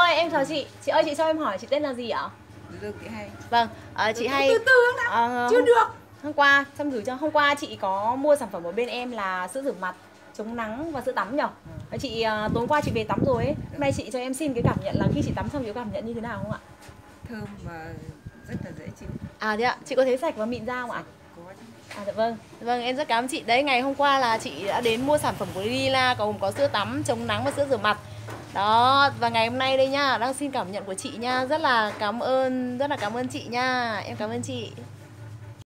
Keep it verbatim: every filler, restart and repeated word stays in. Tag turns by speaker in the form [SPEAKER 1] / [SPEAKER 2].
[SPEAKER 1] ơi, em chào chị. Chị ơi, chị cho em hỏi chị tên là gì ạ?
[SPEAKER 2] Được chị hay.
[SPEAKER 1] Vâng, à, chị
[SPEAKER 2] từ,
[SPEAKER 1] hay
[SPEAKER 2] từ từ
[SPEAKER 1] à,
[SPEAKER 2] chưa
[SPEAKER 1] hôm,
[SPEAKER 2] được.
[SPEAKER 1] hôm qua xong gửi cho hôm qua chị có mua sản phẩm của bên em là sữa rửa mặt, chống nắng và sữa tắm nhở? Ừ. Chị à, tối qua chị về tắm rồi ấy. Hôm nay chị cho em xin cái cảm nhận là khi chị tắm xong chị có cảm nhận như thế nào không ạ?
[SPEAKER 2] Thơm và rất là dễ chịu.
[SPEAKER 1] À thế ạ, chị có thấy sạch và mịn da không ạ?
[SPEAKER 2] Có chứ.
[SPEAKER 1] À dạ vâng, vâng em rất cảm ơn chị. Đấy, ngày hôm qua là chị đã đến mua sản phẩm của Lila, gồm có sữa tắm, chống nắng và sữa rửa mặt. Đó, và ngày hôm nay đây nha, đang xin cảm nhận của chị nha. Rất là cảm ơn, rất là cảm ơn chị nha. Em cảm ơn chị.